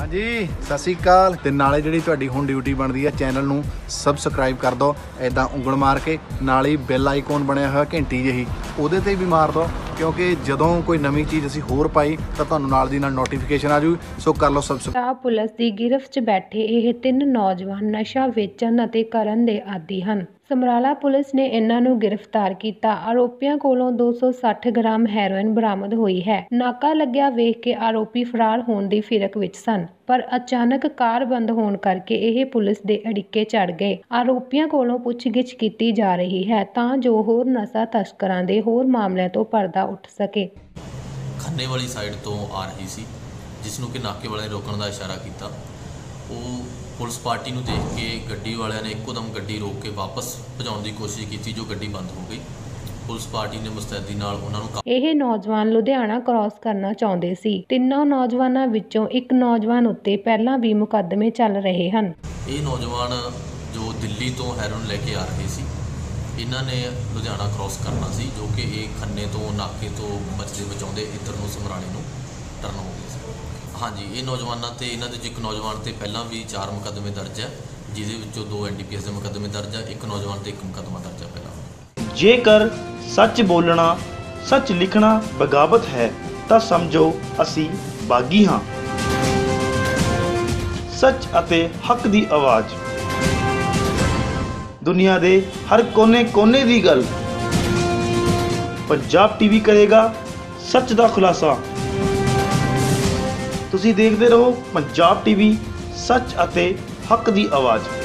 हाँ जी सत श्री अकाल। ते नाले जिहड़ी तुहाडी हुण ड्यूटी बनदी है चैनल नूं सबसक्राइब कर दो, इदां उंगल मार के नाल ही बेल आइकॉन बनया होया घंटी जिही उहदे ते भी मार दो, क्योंकि जदों कोई नवीं चीज़ असीं होर पाई तां तुहानूं नाल दी नाल नोटिफिकेशन आ जूगी। सो कर लो सबसक्राइब। पुलिस की गिरफ्त 'ਚ बैठे ਇਹ 3 नौजवान नशा वेचਣ ਅਤੇ ਕਰਨ ਦੇ ਆਦੀ ਹਨ। ਸਮਰਾਲਾ ਪੁਲਿਸ ਨੇ ਇਹਨਾਂ ਨੂੰ ਗ੍ਰਿਫਤਾਰ ਕੀਤਾ। ਆਰੋਪੀਆਂ ਕੋਲੋਂ 260 ਗ੍ਰਾਮ ਹੈਰੋਇਨ ਬਰਾਮਦ ਹੋਈ ਹੈ। ਨਾਕਾ ਲੱਗਿਆ ਵੇਖ ਕੇ ਆਰੋਪੀ ਫਰਾਰ ਹੋਣ ਦੀ ਫਿਰਕ ਵਿੱਚ ਸਨ, ਪਰ ਅਚਾਨਕ ਕਾਰ ਬੰਦ ਹੋਣ ਕਰਕੇ ਇਹ ਪੁਲਿਸ ਦੇ ਅੜਿੱਕੇ ਚੜ ਗਏ। ਆਰੋਪੀਆਂ ਕੋਲੋਂ ਪੁੱਛਗਿੱਛ ਕੀਤੀ ਜਾ ਰਹੀ ਹੈ ਤਾਂ ਜੋ ਹੋਰ ਨਸ਼ਾ ਤਸਕਰਾਂ ਦੇ ਹੋਰ ਮਾਮਲਿਆਂ ਤੋਂ ਪਰਦਾ ਉੱਠ ਸਕੇ। ਖੰਨੇ ਵਾਲੀ ਸਾਈਡ ਤੋਂ ਆ ਰਹੀ ਸੀ, ਜਿਸ ਨੂੰ ਕਿ ਨਾਕੇ ਵਾਲੇ ਨੇ ਰੋਕਣ ਦਾ ਇਸ਼ਾਰਾ ਕੀਤਾ। ਉਹ ਪੁਲਿਸ ਪਾਰਟੀ ਨੂੰ ਦੇਖ ਕੇ ਗੱਡੀ ਵਾਲਿਆਂ ਨੇ ਇੱਕੋਦਮ ਗੱਡੀ ਰੋਕ ਕੇ ਵਾਪਸ ਭਜਾਉਣ ਦੀ ਕੋਸ਼ਿਸ਼ ਕੀਤੀ, ਜੋ ਗੱਡੀ ਬੰਦ ਹੋ ਗਈ। ਪੁਲਿਸ ਪਾਰਟੀ ਨੇ ਮੁਸਤੈਦੀ ਨਾਲ ਉਹਨਾਂ ਨੂੰ ਇਹ ਨੌਜਵਾਨ ਲੁਧਿਆਣਾ ਕ੍ਰਾਸ ਕਰਨਾ ਚਾਹੁੰਦੇ ਸੀ। ਤਿੰਨੋਂ ਨੌਜਵਾਨਾਂ ਵਿੱਚੋਂ ਇੱਕ ਨੌਜਵਾਨ ਉੱਤੇ ਪਹਿਲਾਂ ਵੀ ਮੁਕੱਦਮੇ ਚੱਲ ਰਹੇ ਹਨ। ਇਹ ਨੌਜਵਾਨ ਜੋ ਦਿੱਲੀ ਤੋਂ ਹੈਰੋਇਨ ਲੈ ਕੇ ਆ ਰਹੇ ਸੀ, ਇਹਨਾਂ ਨੇ ਲੁਧਿਆਣਾ ਕ੍ਰਾਸ ਕਰਨਾ ਸੀ, ਜੋ ਕਿ ਇਹ ਖੰਨੇ ਤੋਂ ਨਾਕੇ ਤੋਂ ਬਚਦੇ ਬਚਾਉਂਦੇ ਇੱਧਰ ਨੂੰ ਸਮਰਾਲੇ ਨੂੰ ਟਰਨ ਹੋ ਗਏ ਸੀ। ਹਾਂਜੀ, ਇਹ ਨੌਜਵਾਨਾਂ ਤੇ ਇਹਨਾਂ ਦੇ 'ਚ ਇੱਕ ਨੌਜਵਾਨ ਤੇ ਪਹਿਲਾਂ ਵੀ 4 ਮੁਕੱਦਮੇ ਦਰਜ ਹੈ, ਜਿਹਦੇ ਵਿੱਚੋਂ 2 NDPS ਦੇ ਮੁਕੱਦਮੇ ਦਰਜ ਹੈ। ਇੱਕ ਨੌਜਵਾਨ ਤੇ 1 ਮੁਕੱਦਮਾ ਦਰਜ ਹੈ ਪਹਿਲਾਂ। ਜੇਕਰ ਸੱਚ ਬੋਲਣਾ ਸੱਚ ਲਿਖਣਾ ਬਗਾਵਤ ਹੈ ਤਾਂ ਸਮਝੋ ਅਸੀਂ ਬਾਗੀ ਹਾਂ। ਸੱਚ ਅਤੇ ਹੱਕ ਦੀ ਆਵਾਜ਼, ਦੁਨੀਆ ਦੇ ਹਰ ਕੋਨੇ ਦੀ ਗੱਲ। ਪੰਜਾਬ TV ਕਰੇਗਾ ਸੱਚ ਦਾ ਖੁਲਾਸਾ। ਤੁਸੀਂ ਦੇਖਦੇ ਰਹੋ ਪੰਜਾਬ TV, ਸੱਚ ਅਤੇ ਹੱਕ ਦੀ ਆਵਾਜ਼।